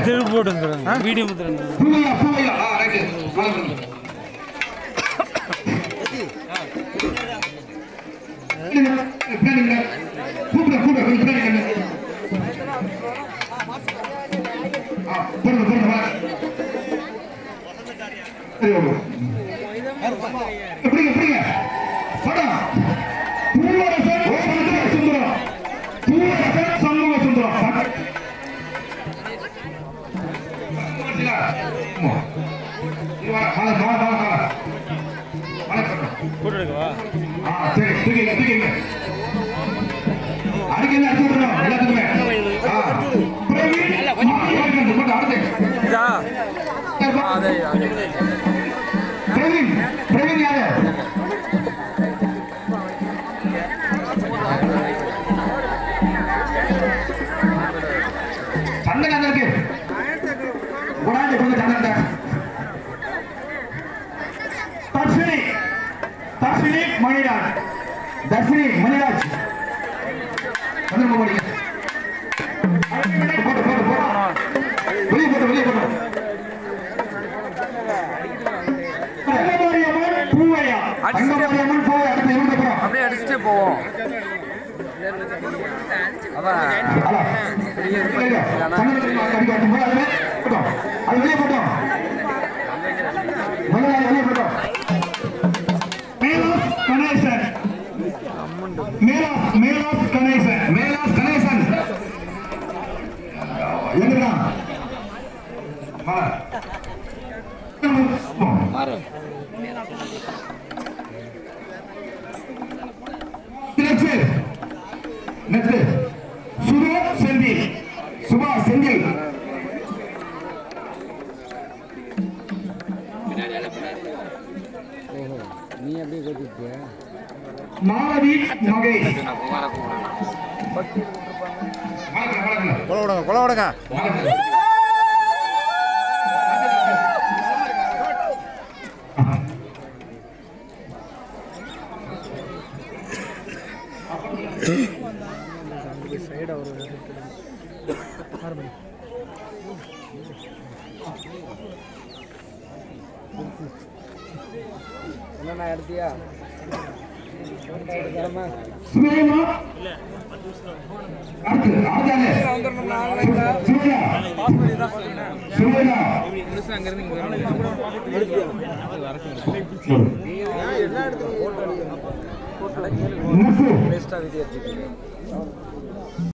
தெரு போடுங்க video முத்துறேன் Poovaiya Poovaiya right கூப்பிட கூப்பிட பின்னாடி போடுங்க போடுங்க எப்படிங்க எப்படிங்க படம் பூவரசன் சுந்தரம் பூவரசன் சண்முக சுந்தரம் போட்டோ எடுக்கவா சரி தூக்கிங்க தூக்கிங்க அடிக்கல அடிச்சு விடுறோம் எல்லாத்துக்குமே பிரவீன் பிரவீன் யாரு சந்தன் அங்க இருக்கு உடாது கொஞ்சம் சந்தன் தர்ஷினி தர்ஷினி மணிராஜ் தர்ஷினி மணிராஜ் வந்து போடுங்க போட்டு போட்டு போட்டு வெளியே போட்டு வெளியே போட்டு அங்கமாரியம்மன் பூவையா அங்கமாரியம்மன் பூவை அடுத்து இருந்து போறோம் அப்படியே அடிச்சுட்டே போவோம் அதான் அது வெளியே போட்டோம் வெளியே போட்டோம் மேலாஸ் கணேசன் மேலாஸ் கணேசன் மேலாஸ் கணேசன் எங்கடா மாறு நெக்ஸ்ட் சுபா செந்தில் சுபா செந்தில் நீ அப்படியே கேட்டுட்டியா மாலவி மகேஷ் கொலை விடுங்க என்னண்ணா எடுத்தியா சுமேமா அடுத்து ஆதானே சுமேயா சுமேயா வேஸ்டா விதி வச்சுக்கீங்க